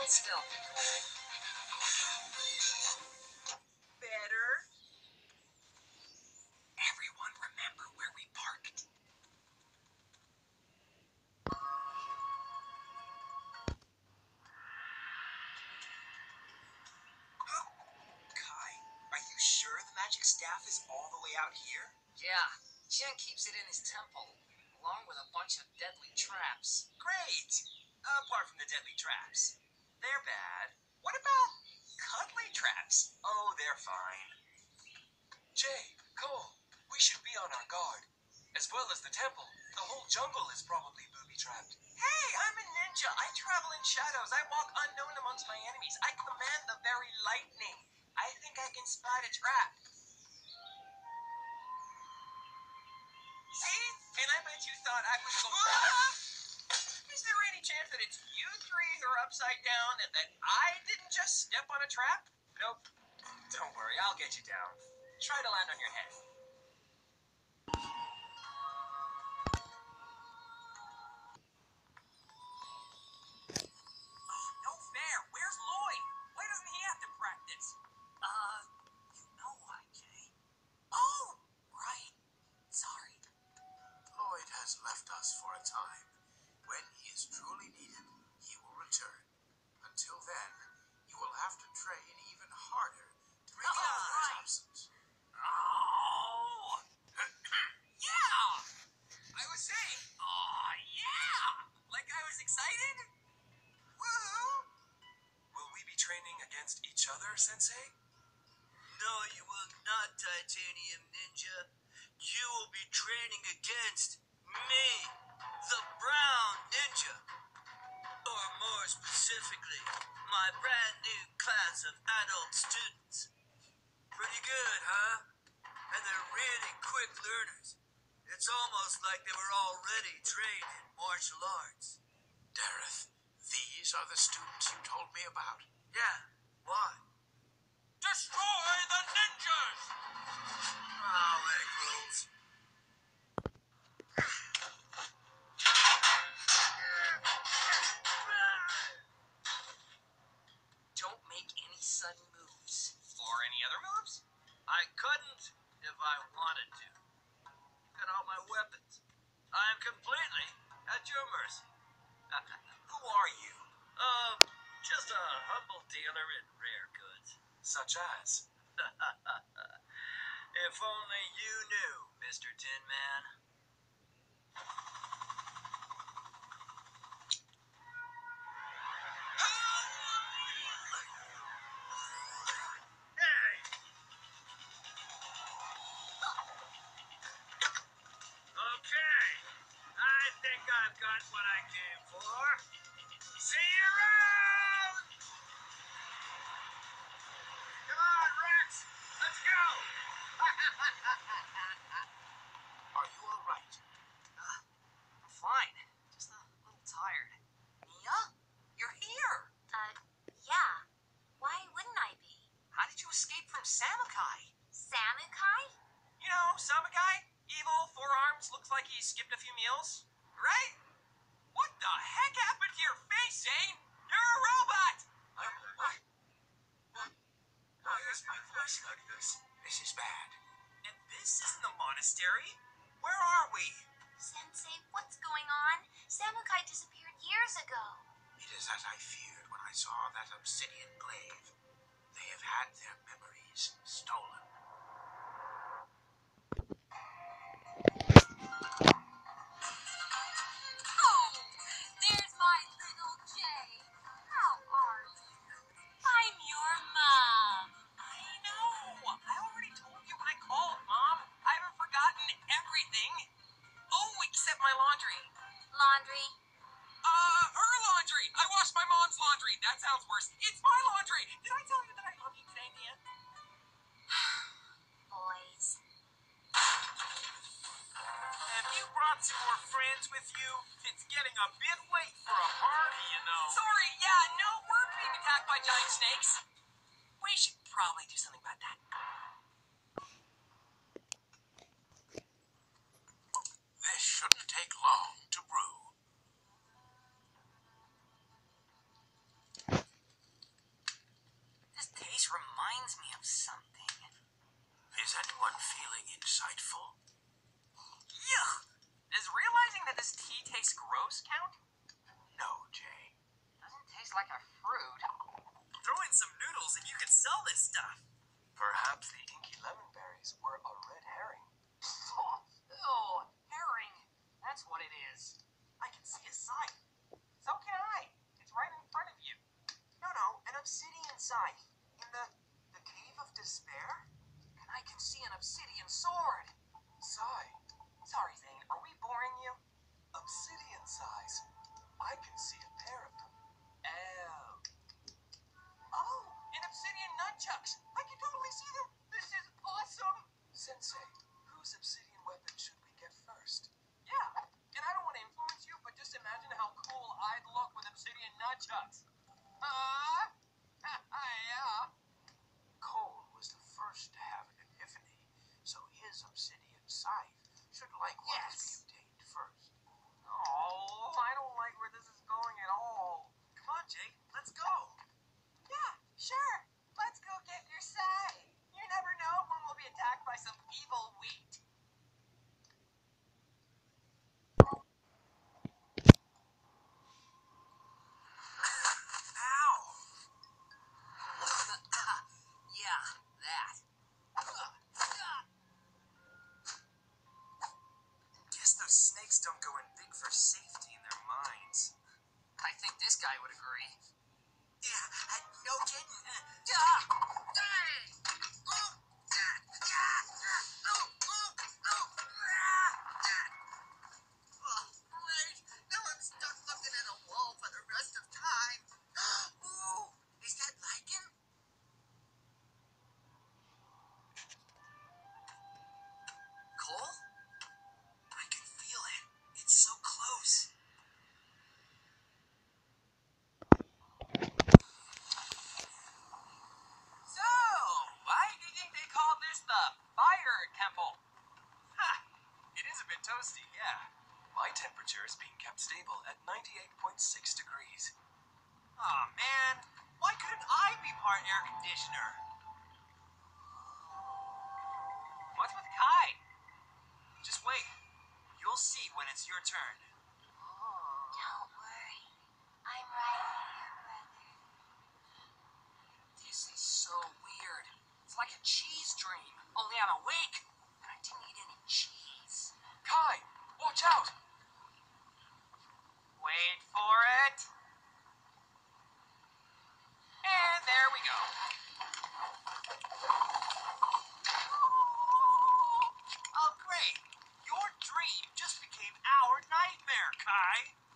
Still. Better. Everyone remember where we parked. Kai, are you sure the magic staff is all the way out here? Yeah. Jen keeps it in his temple, along with a bunch of deadly traps. Great! Apart from the deadly traps. They're bad. What about cuddly traps? Oh, they're fine. Jay, Cole, we should be on our guard. As well as the temple. The whole jungle is probably booby-trapped. Hey, I'm a ninja. I travel in shadows. I walk unknown amongst my enemies. I command the very lightning. I think I can spot a trap. See? And I bet you thought I was going... Is there any chance that it's you three who are upside down and that I didn't just step on a trap? Nope. Don't worry, I'll get you down. Try to land on your head. No fair. Where's Lloyd? Why doesn't he have to practice? You know why, Jay. Oh, right. Sorry. Lloyd has left us for a time. When he is truly needed, he will return. Until then, you will have to train even harder to make up for his absence. Oh! Yeah! I was saying, oh, yeah! Like I was excited? Woo! Will we be training against each other, Sensei? No, you will not, Titanium Ninja. You will be training against me, the Brown Ninja. Or more specifically, my brand new class of adult students. Pretty good, huh? And they're really quick learners. It's almost like they were already trained in martial arts. Dareth, these are the students you told me about. Yeah, why? Destroy the ninjas! Oh, egg rolls. Don't make any sudden moves. Or any other moves? I couldn't if I wanted to. Got all my weapons. I am completely at your mercy. Who are you? Just a humble dealer in rare goods. Such as? If only you knew, Mr. Tin Man. Hey! Okay, I think I've got what I came for. See you around! Come on, Rex! Let's go! Are you all right? I'm fine. Just a little tired. Mia? You're here! Yeah. Why wouldn't I be? How did you escape from Samukai? Samukai? You know, Samukai? Evil, 4 arms, looks like he skipped a few meals. Right? What the heck happened to your face, Zane? You're a robot! Why is my voice like this? This is bad. And this isn't the monastery. Where are we? Sensei, what's going on? Samukai disappeared years ago. It is as I feared when I saw that obsidian glaive. They have had their memories stolen. Oh, there's my little Jay. How are you? I'm your mom. I know. I already told you when I called, Mom. I haven't forgotten everything. Oh, except my laundry. Laundry? Her laundry. I washed my mom's laundry. That sounds worse. It's my laundry. Did I tell you that I love you today, Mia? Boys. Have you brought some more friends with you? It's getting a bit late for a party, you know. Sorry, yeah, no, we're being attacked by giant snakes. We should probably do something about that. This shouldn't take long to brew. insightful. Yuck! Does realizing that this tea tastes gross count? No, Jay. Doesn't taste like a fruit. Throw in some noodles and you can sell this stuff. Perhaps the inky lemon berries were a red herring. Oh, herring. That's what it is. I can see a sign. So can I. It's right in front of you. No, an obsidian sign. In the Cave of Despair? And I can see an obsidian sword. Sai, Sorry, Zane. Are we boring you? obsidian size. I can see a pair of them. Oh, an obsidian nunchucks. I can totally see them. This is awesome. Sensei, whose obsidian weapon should we get first? Yeah, and I don't want to influence you, but just imagine how cool I'd look with obsidian nunchucks. Yeah. Cole was the first to have an epiphany, so his obsidian scythe should likewise be obtained first. Oh, I don't like where this is going at all. Come on, Jay. Let's go. Yeah, sure. Let's go get your scythe. You never know when we'll be attacked by some evil wheat. Ow! Yeah, that. Guess those snakes don't go in big for safety in their minds. I think this guy would agree. Yeah, no kidding. Great. Now I'm stuck looking at a wall for the rest of time. Ooh, is that lichen? Cole? I can feel it. It's so close. So, why do you think they call this the Fire Temple? Ha! It is a bit toasty, yeah. My temperature is being kept stable at 98.6 degrees. Aw, man. Why couldn't I be part air conditioner? What's with Kai? Just wait. You'll see when it's your turn. Don't worry. I'm right here, brother. This is so weird. It's like a cheese dream, only I'm awake. And I didn't eat any cheese. Kai, watch out! Wait for it. And there we go. Oh, great. Your dream just became our nightmare, Kai.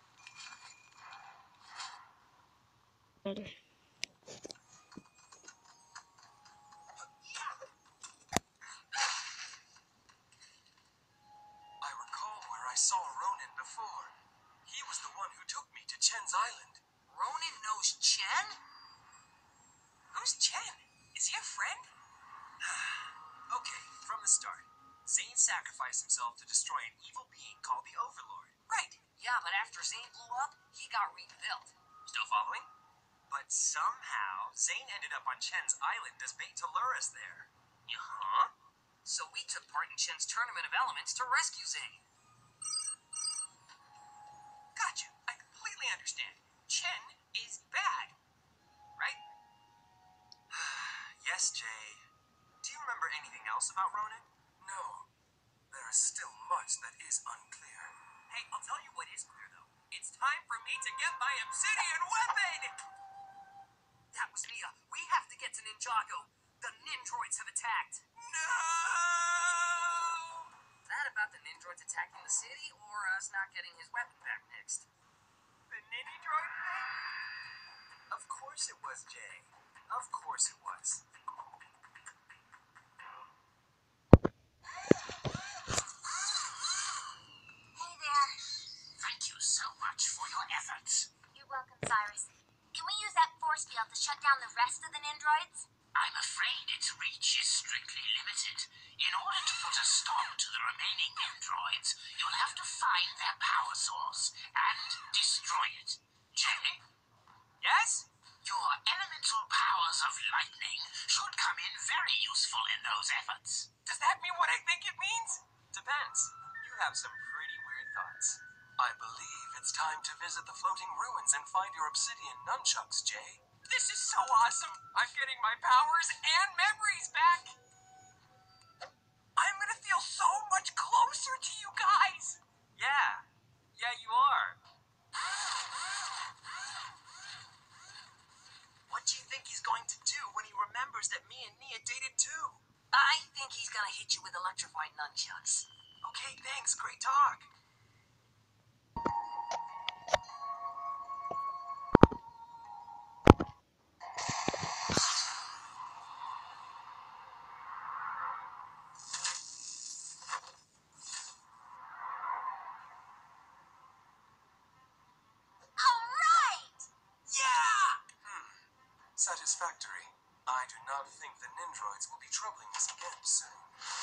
I recall where I saw Ronin before. He was the one who took me to Chen's Island. Ronin knows Chen? Who's Chen? Is he a friend? Okay, from the start. Zane sacrificed himself to destroy an evil being called the Overlord. Right. Yeah, but after Zane blew up, he got rebuilt. Still following? But somehow, Zane ended up on Chen's Island as bait to lure us there. Uh-huh. So we took part in Chen's Tournament of Elements to rescue Zane. Gotcha. I completely understand. Chen is bad. Right? Yes, Jay. Do you remember anything else about Ronin? No, there is still much that is unclear. Hey, I'll tell you what is clear, though. It's time for me to get my obsidian weapon! That was Mia. We have to get to Ninjago. The Nindroids have attacked. No! Is that about the Nindroids attacking the city, or us not getting his weapon back next? The Nindy Droid thing? Of course it was, Jay. Of course it was. Hey there. Thank you so much for your efforts. You're welcome, Cyrus. Can we use that force field to shut down the rest of the Nindroids? I'm afraid its reach is strictly limited. In order to put a stop to the remaining androids, you'll have to find their power source and destroy it. Jay, Yes? your elemental powers of lightning should come in very useful in those efforts. Does that mean what I think it have some pretty weird thoughts. I believe it's time to visit the floating ruins and find your obsidian nunchucks, Jay. This is so awesome! I'm getting my powers and memories back! I'm gonna feel so much closer to you guys! Yeah. Yeah, you are. What do you think he's going to do when he remembers that me and Nia dated too? I think he's gonna hit you with electrified nunchucks. Okay, thanks. Great talk. Alright! Yeah! Satisfactory. I do not think the Nindroids will be troubling us again soon.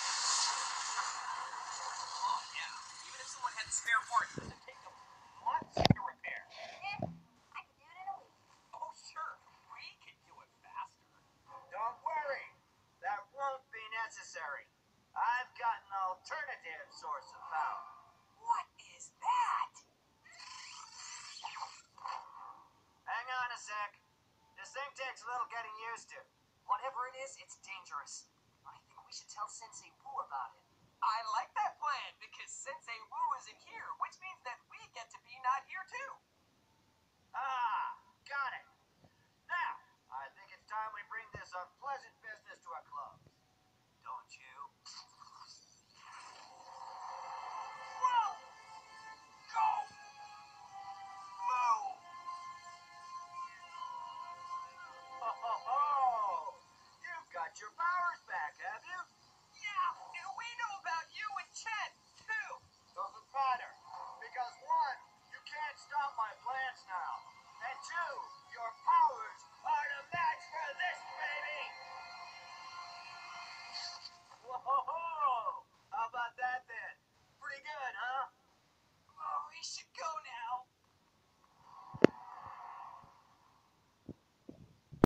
Oh, yeah. Even if someone had the spare part, it doesn't take them months to repair. I can do it in a week. Oh, sure. We can do it faster. Don't worry. That won't be necessary. I've got an alternative source of power. What is that? Hang on a sec. This thing takes a little getting used to. Whatever it is, it's dangerous. I think we should tell Sensei Wu about it. I